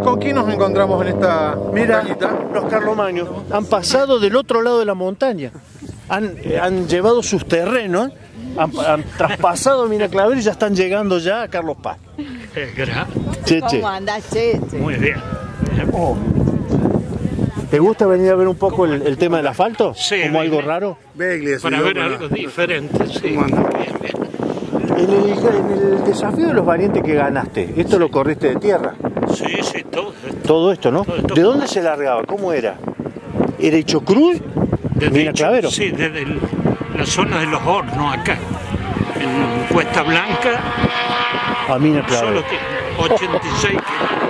¿Con quién nos encontramos en esta montañita? Los carlomaños han pasado del otro lado de la montaña. Han llevado sus terrenos, han traspasado Mina Clavel y ya están llegando ya a Carlos Paz. ¿Cómo andás, Cheche? Muy bien. Oh. ¿Te gusta venir a ver un poco el tema del asfalto? Sí. ¿Como algo raro? Para ver algo diferente, sí. Bien, bien. En el desafío de los valientes que ganaste, ¿esto lo corriste de tierra? Sí, sí, todo esto. Todo esto, ¿no? Todo esto. ¿De dónde se largaba? ¿Cómo era? ¿Era hecho cruz? ¿Mina Clavero? Sí, desde la zona de los hornos acá. En Cuesta Blanca. A Mina Clavero. Solo que 86 kilómetros.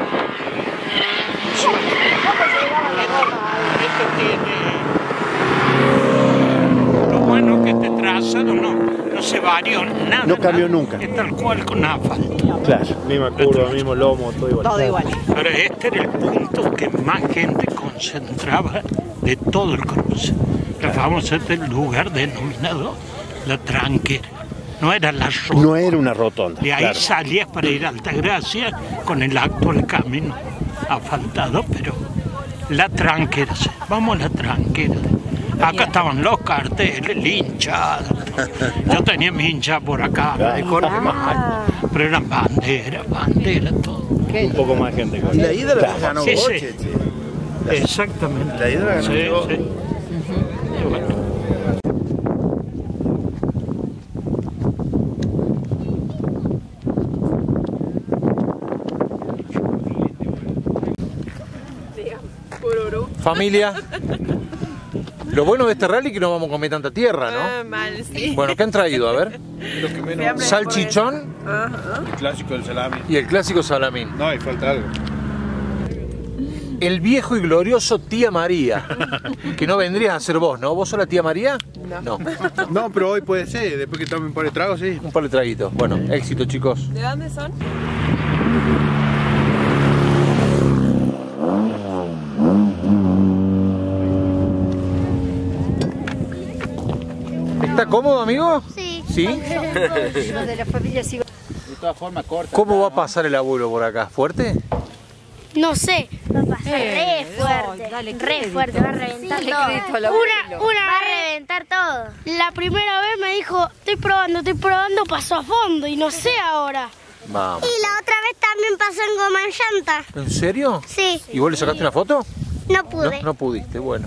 Esto tiene... Lo bueno que este trazado no se varió nada. No cambió nunca. Es tal cual con asfalto. Claro. Misma curva, mismo lomo, todo igual. Todo igual. Ahora este era el punto que más gente concentraba de todo el cruce. La famosa del lugar denominado La Tranquera. No era la rotonda. No era una rotonda. De ahí claro. salías para ir a Altagracia con el actual camino asfaltado, pero La Tranquera. Vamos a La Tranquera. Acá estaban los carteles, el hinchado. Yo tenía mi hincha por acá, de Jorge Majal. Pero eran banderas, todo. Un poco más gente. Y la hidra la ganó Sí, Boche, sí. Exactamente. La hidra ganó Sí, yo. sí. Y bueno. Familia, lo bueno de este rally es que no vamos a comer tanta tierra, ¿no? Mal, sí. Bueno, ¿qué han traído? A ver. Salchichón El clásico del salami. y el clásico salamín. No, y falta algo. El viejo y glorioso Tía María, que no vendrías a ser vos, ¿no? ¿Vos sos la Tía María? No. No, pero hoy puede ser, después que tomen un par de tragos, sí. Un par de traguitos. Bueno, éxito, chicos. ¿De dónde son? ¿Está cómodo, amigo? Sí. ¿Sí? Los de la familia sigo. De todas formas, corta. ¿Cómo va a pasar el abuelo por acá? ¿Fuerte? No sé. Va a pasar re fuerte. dale Re crédito. fuerte, va a reventar Dale todo. crédito al abuelo. Va a reventar todo. La primera vez me dijo, estoy probando, pasó a fondo y no sé ahora. Vamos. Y la otra vez también pasó en goma en llanta. ¿En serio? Sí. ¿Y vos le sacaste una foto? No pude. No, no pudiste, bueno.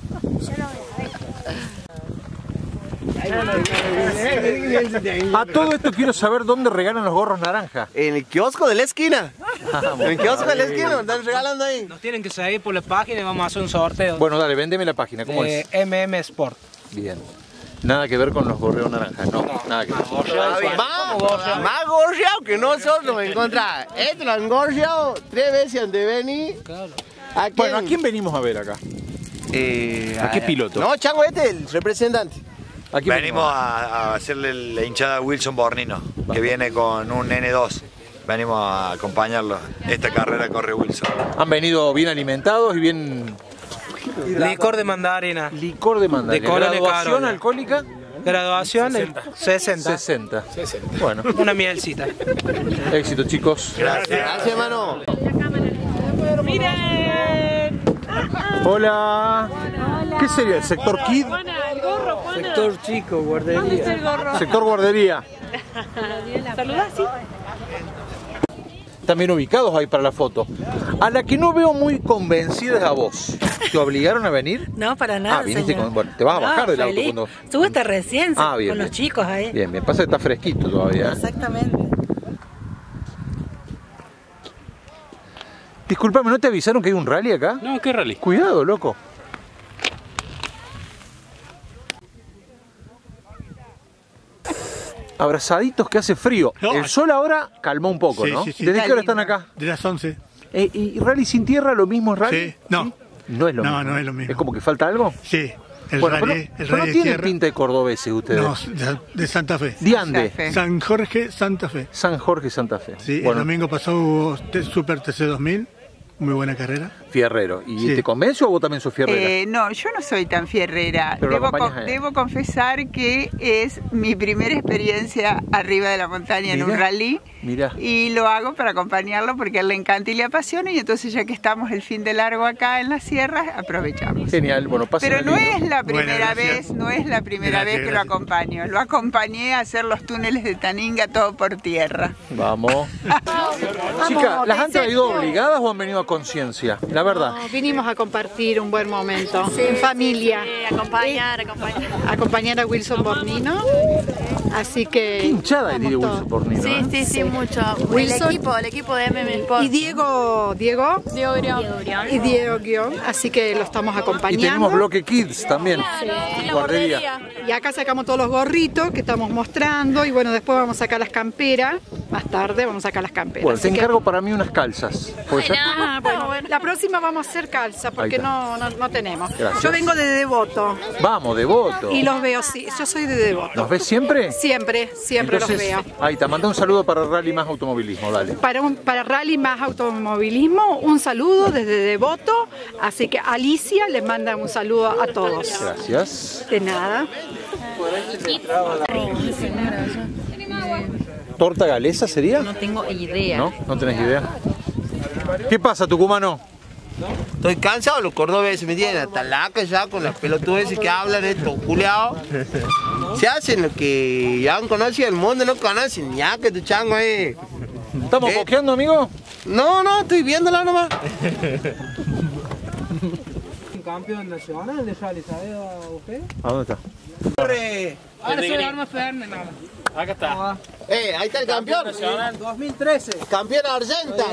A todo esto quiero saber dónde regalan los gorros naranja. En el kiosco de la esquina. En el kiosco de la esquina, me están regalando ahí. Nos tienen que seguir por la página y vamos a hacer un sorteo. Bueno, dale, véndeme la página, ¿cómo es? MM Sport. Bien. Nada que ver con los gorreos naranjas, no, nada que ver. Más gorreado que nosotros me encontrás. Este lo han gorreado 3 veces antes de venir. Bueno, ¿a quién venimos a ver acá? ¿A qué piloto? No, Chango, este es el representante. ¿A quién Venimos a hacerle la hinchada a Wilson Bornino, que viene con un N2. Venimos a acompañarlo. Esta carrera corre Wilson. Han venido bien alimentados y bien... Licor de mandarina. Licor de mandarina. De Colonia ¿Graduación Carola. alcohólica? Graduación 60. 60. Bueno, Una mielcita. éxito, chicos. Gracias, hermano. ¡Miren! Hola. ¿Qué sería el sector Kid? El gorro, Juana. Sector chico, ¿Dónde está guardería. el gorro? Sector guardería. ¿Saludás, sí? Están bien ubicados ahí para la foto. A la que no veo muy convencida es a vos. ¿Te obligaron a venir? No, para nada, viniste señor. con... Bueno, te vas a bajar del auto feliz. cuando... Subiste recién Ah, bien, con los bien. chicos ahí. Bien, bien. Pasa que está fresquito todavía. ¿eh? Exactamente. Disculpame, ¿no te avisaron que hay un rally acá? No, ¿qué rally? Cuidado, loco. Abrazaditos que hace frío. No. El sol ahora calmó un poco, ¿no? Sí, sí. ¿Desde qué hora están acá? De las 11. ¿Y rally sin tierra lo mismo es rally? Sí. No. ¿Sí? No es lo mismo. No es lo mismo. ¿Es como que falta algo? Sí. El Bueno, rally, pero el no rally de tienen tierra. pinta de cordobeses ustedes. No, de Santa Fe. ¿De ande? San Jorge, Santa Fe. San Jorge, Santa Fe. Sí, Bueno, el domingo pasó Super TC 2000. Muy buena carrera. fierrero. ¿Y te convence o vos también sos fierrera? No, yo no soy tan fierrera. Debo confesar que es mi primera experiencia arriba de la montaña en un rally. Mira. Y lo hago para acompañarlo porque a él le encanta y le apasiona, y entonces ya que estamos el fin de largo acá en las sierras, aprovechamos. Genial, bueno, pero no es la primera vez, que lo acompaño. Lo acompañé a hacer los túneles de Taninga todo por tierra. Vamos. Chicas, ¿las han traído obligadas o han venido a conciencia? La verdad. No, vinimos a compartir un buen momento en familia. Acompañar a Wilson Bornino. Así que... ¿Qué hinchada tiene Wilson Bornino? Sí, mucho. Wilson, El equipo de MM Sport. Y Diego Grión. Y Diego Grión. Así que lo estamos acompañando. Y tenemos bloque Kids también. Guardería. Y acá sacamos todos los gorritos que estamos mostrando. Y bueno, después vamos a sacar las camperas. Más tarde vamos a sacar las camperas. Bueno, te encargo para mí unas calzas. Bueno, la próxima vamos a hacer calza porque no tenemos. Gracias. Yo vengo de Devoto. Vamos, Devoto. Y los veo, sí. Yo soy de Devoto. ¿Los ves siempre? Siempre Entonces, los veo. Ahí te manda un saludo para Rally Más Automovilismo, dale. Para Rally Más Automovilismo, un saludo desde Devoto. Así que Alicia les manda un saludo a todos. Gracias. De nada. ¿Torta galesa sería? No tengo idea. ¿No? ¿No tenés idea? ¿Qué pasa, tucumano? Estoy cansado, los cordobeses me tienen hasta laca ya con las pelotudeces que hablan estos culiados. Se hacen lo que ya han conocido el mundo, no conocen ya que tu chango es. ¿Estamos coqueando, amigo? No, estoy viéndola nomás. Campeón nacional de rally, ¿sabe usted? ¿A dónde está? Ahora soy Arma Fernández, nada. Acá está. Ahí está el campeón. Nacional 2013. Campeón argenta.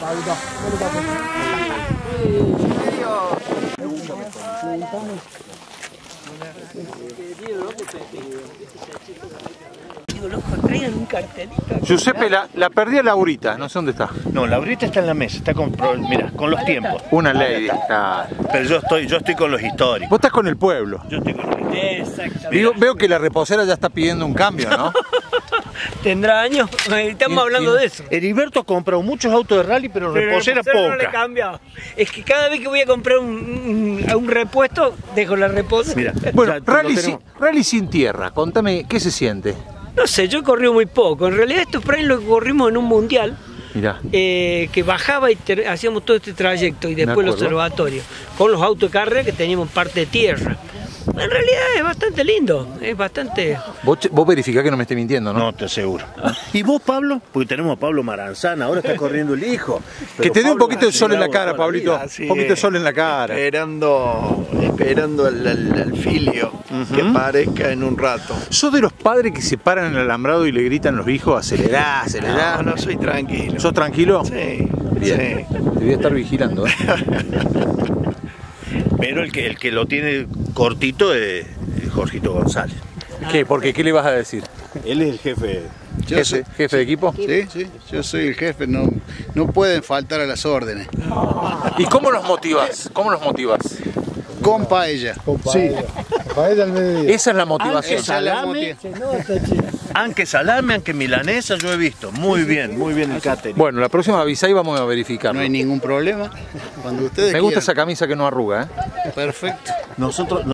Giuseppe, la perdí a Laurita, no sé dónde está. No, Laurita está en la mesa, está con los tiempos. Una lady. Pero yo estoy con los históricos. Vos estás con el pueblo. Yo estoy con los históricos. Veo que la reposera ya está pidiendo un cambio, ¿no? Tendrá años, estamos hablando de eso. Heriberto ha comprado muchos autos de rally, pero reposera poca. No le he cambiado. Es que cada vez que voy a comprar un repuesto, dejo la reposera. Mira, bueno, rally sin tierra, contame, ¿qué se siente? No sé, yo he corrido muy poco. En realidad esto es por ahí lo que corrimos en un mundial. Mirá. Que bajaba y hacíamos todo este trayecto y después el observatorio. Con los autos de carrera que teníamos parte de tierra. En realidad es bastante lindo, es bastante... Vos verificá que no me esté mintiendo, ¿no? No, te aseguro. ¿Y vos, Pablo? Porque tenemos a Pablo Maranzana, ahora está corriendo el hijo. Que te dé un poquito de sol en la cara, Pablito. Un poquito de sol en la cara. Esperando el filio que aparezca en un rato. ¿Sos de los padres que se paran en el alambrado y le gritan a los hijos, acelerá? No, soy tranquilo. ¿Sos tranquilo? Sí. Bien. Te voy a estar vigilando, Pero el que lo tiene cortito es Jorgito González. ¿Qué? Porque ¿qué le vas a decir? Él es el jefe. ¿Jefe de equipo? Sí, yo soy el jefe, no pueden faltar a las órdenes. ¿Y cómo los motivas? Con paella. Sí. Paella al mediodía. Esa es la motivación. Aunque salame, aunque milanesa, yo he visto. Muy bien el catering. Bueno, la próxima avisa y vamos a verificar. No hay ningún problema. Cuando ustedes Me gusta esa camisa que no arruga, Perfecto. Nosotros